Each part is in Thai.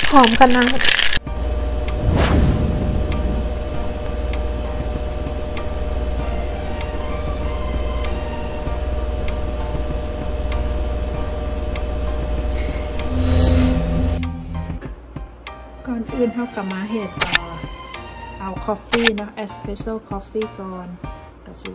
หอมขนาดก่อนอื่นเขากลับมาเห็ดเอาคอฟฟี่เนาะเอสเปรสโซ่คอฟฟี่ก่อนกะสิ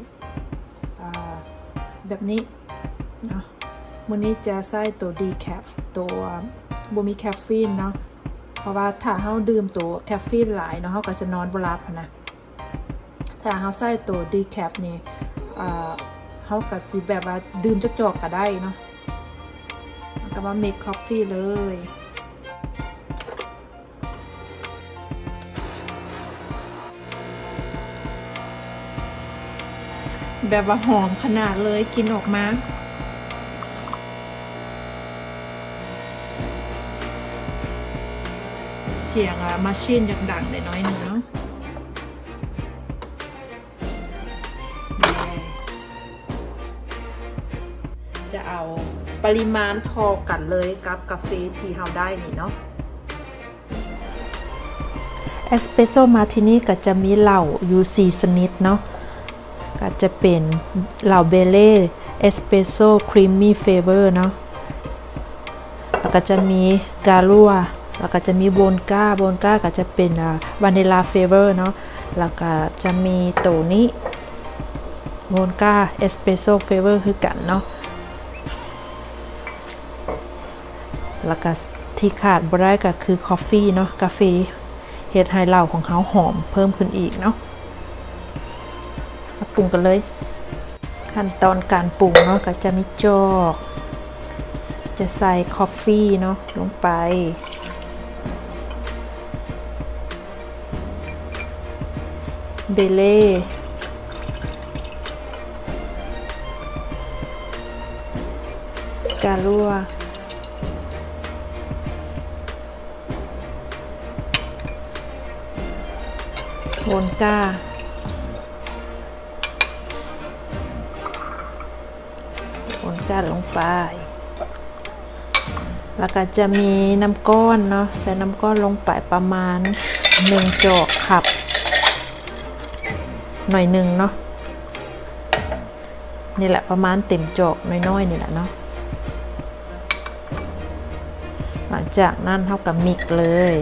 แบบนี้เนาะมื้อนี้จะใส่ตัวดีแคฟตัวบ่มีแคฟฟีนเนาะเพราะว่าถ้าเฮาดื่มตัวแคฟฟีนหลายเนาะเฮาก็จะนอนบ่หลับนะถ้าเฮาใส่ตัวดีแคฟนี่เฮาก็สิแบบว่าดื่มจักจอกก็ได้เนาะก็มาเมคคอฟฟี่เลยแบบว่าหอมขนาดเลยกินออกมาเสียงมาชีนอย่างดังเลยน้อยหนึ่งเนาะจะเอาปริมาณทอกันเลยกับกาแฟที่เราได้นี่เนาะเอสเปรสโซ่มาร์ตินี่ก็จะมีเหล้าอยู่4ชนิดเนาะก็จะเป็นเหล้าเบเล่เอสเปรสโซ่ครีมมี่เฟเวอร์เนาะแล้วก็จะมีกาลัวแล้วก็จะมีโบนก้าก็จะเป็นวานิลาเฟเวอร์เนาะแล้วก็จะมีตัวนี้โบนก้าเอสเปรสโซ่เฟเวอร์คือกันเนาะแล้วก็ที่ขาดบ่ได้ก็คือคอฟฟี่เนาะกาแฟเฮ็ดให้เหล้าของเขาหอมเพิ่มขึ้นอีกเนาะมาปรุงกันเลยขั้นตอนการปรุงเนาะก็จะมีจอกจะใส่คอฟฟี่เนาะลงไปเบเล่กาลัวโบนก้าลงไปแล้วก็จะมีน้ำก้อนเนาะใส่น้ำก้อนลงไปประมาณ1 จอกขับหน่อยหนึ่งเนาะนี่แหละประมาณเต็มจอกน้อยๆนี่แหละเนาะหลังจากนั้นเท่ากับมิกเลย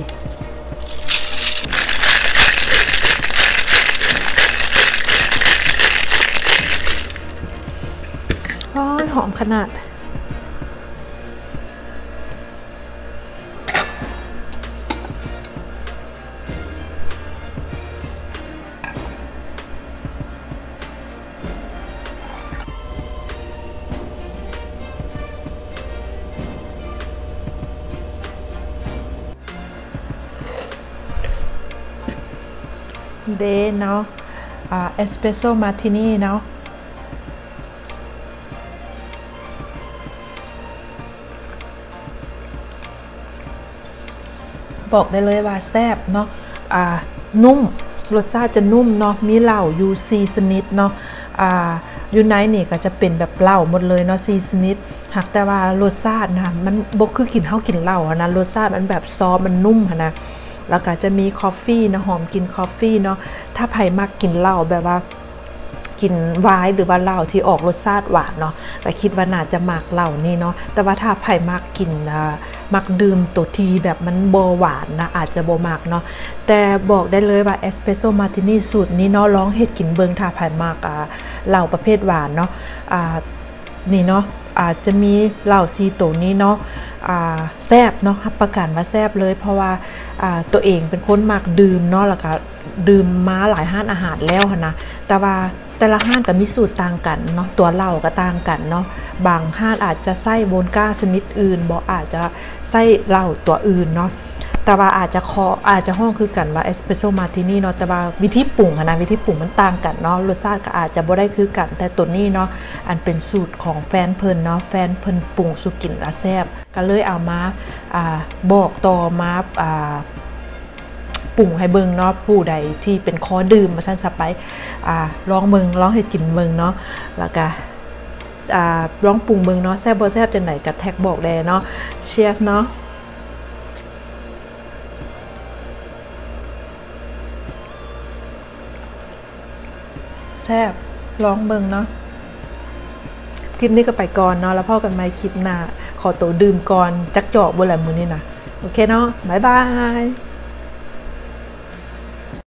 หอมขนาดเดเนาะเอสเปรสโซ่มาร์ตินี่เนาะบอกได้เลยว่าแซ่บเนาะนุ่มรสชาติจะนุ่มเนาะมีเหล้าอยู่4ชนิดเนาะยูไนท์นี่ก็จะเป็นแบบเหล้าหมดเลยเนาะ4ชนิดหากแต่ว่ารสชาตินะมันบกคือกินข้าวกินเหล้านะรสชาติมันแบบซอฟมันนุ่มนะแล้วก็จะมีคอฟฟี่นะหอมกินคอฟฟี่เนาะถ้าใครมักกินเหล้าแบบว่ากินไวน์หรือว่าเหล้าที่ออกรสชาติหวานเนาะก็คิดว่าน่าจะมักเหล้านี่เนาะแต่ว่าถ้าใครมักกินมักดื่มตัวทีแบบมันโบหวานนะอาจจะโบมักเนาะแต่บอกได้เลยว่าเอสเปรสโซ่มาร์ตินี่สูตรนี้เนาะลองเฮ็ดกินเบิงถ้าใครมักเหล้าประเภทหวานเนาะนี่เนาะจะมีเหล้าซีตัวนี้เนาะแซ่บเนาะรับประกันว่าแซ่บเลยเพราะว่าตัวเองเป็นคนมักดื่มเนาะแล้วก็ดื่มมาหลายห้านอาหารแล้วนะแต่ว่าแต่ละห้านก็มีสูตรต่างกันเนาะตัวเหล้าก็ต่างกันเนาะบางห้านอาจจะใส่โบนก้าชนิดอื่นบอกอาจจะใส่เหล้าตัวอื่นเนาะแต่ว่าอาจจะห้องคือกันว่าเอสเปรสโซ่มาร์ตินี่เนาะแต่ว่าวิธีปรุงนะวิธีปรุงมันต่างกันเนาะรสชาติก็อาจจะบ่ได้คือกันแต่ตัวนี้เนาะอันเป็นสูตรของแฟนเพิ่นเนาะแฟนเพิ่นปรุงสุกินละแซ่บก็เลยเอามาบอกต่อมาปรุงให้เบิ่งเนาะผู้ใดที่เป็นคอดื่มมาสั้นสับไปลองเบิ่งลองให้กินเบิ่งเนาะแล้วก็ลองปรุงเบิ่งเนาะแซ่บบ่แซ่บจังไหนก็แท็กบอกได้เนาะเชียร์เนาะแซ่บลองเบิ่งเนาะคลิปนี้ก็ไปก่อนเนาะแล้วพ่อกันใหม่คลิปหน้าขอตัวดื่มก่อนจักเจาะบ่แหละมื้อนี้นะโอเคเนาะบ๊ายบาย